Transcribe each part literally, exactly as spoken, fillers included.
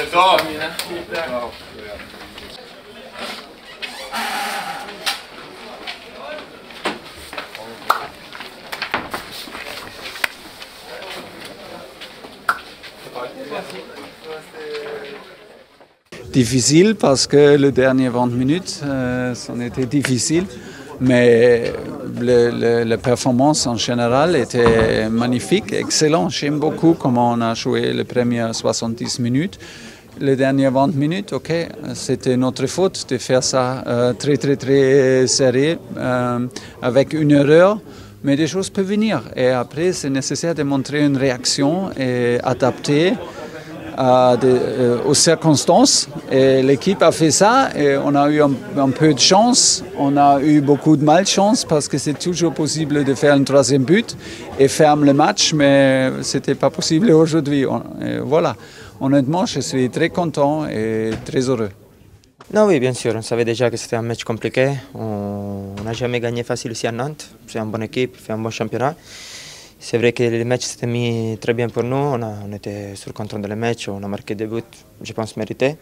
Stop. Difficile parce que les dernières vingt minutes, euh, ça a été difficile, mais le, le, la performance en général était magnifique, excellent. J'aime beaucoup comment on a joué les premières soixante-dix minutes. Les dernières vingt minutes, ok, c'était notre faute de faire ça euh, très très très serré, euh, avec une erreur. Mais des choses peuvent venir et après c'est nécessaire de montrer une réaction et adapter à de, euh, aux circonstances. Et l'équipe a fait ça et on a eu un, un peu de chance, on a eu beaucoup de malchance parce que c'est toujours possible de faire un troisième but et fermer le match, mais ce n'était pas possible aujourd'hui. Voilà, honnêtement, je suis très content et très heureux. Non, oui, bien sûr, on savait déjà que c'était un match compliqué. On n'a jamais gagné facile ici à Nantes. C'est une bonne équipe, fait un bon championnat. C'est vrai que le match s'était mis très bien pour nous. On, a, on était sur le contrôle de match, on a marqué des buts, je pense, mérités.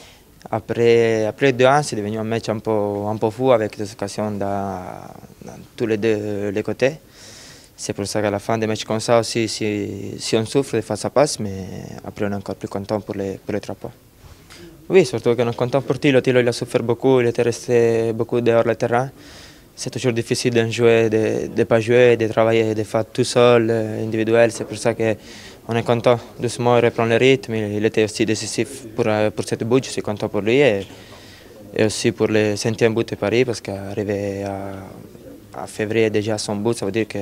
Après, après deux un, c'est devenu un match un peu, un peu fou avec des occasions dans, dans tous les deux les côtés. C'est pour ça qu'à la fin des matchs comme ça aussi, si, si on souffre, des fois ça passe, mais après on est encore plus content pour les, pour les trois points. Oui, surtout qu'on est content pour Thilo. Thilo il a souffert beaucoup, il était resté beaucoup dehors le terrain. C'est toujours difficile de jouer, de ne pas jouer, de travailler des fois tout seul, individuel. C'est pour ça qu'on est content doucement de reprendre le rythme. Il était aussi décisif pour, pour cette but, je suis content pour lui. Et, et aussi pour le centième but de Paris, parce qu'arriver à, à février déjà son but, ça veut dire que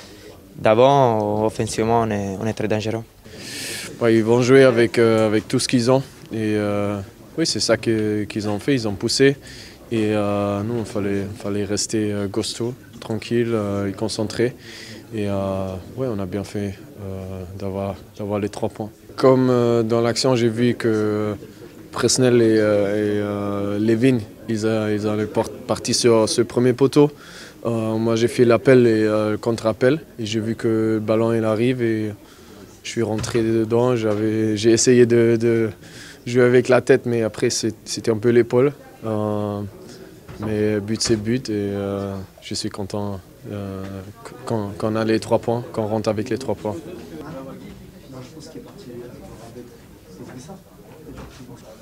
d'avant, offensivement, on est, on est très dangereux. Ouais, ils vont jouer avec, euh, avec tout ce qu'ils ont. Et euh, oui, c'est ça que, qu'ils ont fait, ils ont poussé. Et euh, nous, il fallait, fallait rester euh, costaud, tranquille euh, et concentré. Et euh, ouais, on a bien fait euh, d'avoir, d'avoir les trois points. Comme euh, dans l'action, j'ai vu que Presnel et, euh, et euh, Levin, ils, a, ils allaient partir sur ce premier poteau. Euh, moi, j'ai fait l'appel et euh, le contre-appel. Et j'ai vu que le ballon il arrive et je suis rentré dedans. J'avais, j'ai essayé de, de jouer avec la tête, mais après, c'était un peu l'épaule. Euh, mais but c'est but et euh, je suis content euh, quand, quand on a les trois points, quand on rentre avec les trois points.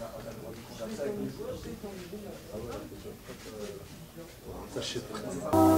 Ça,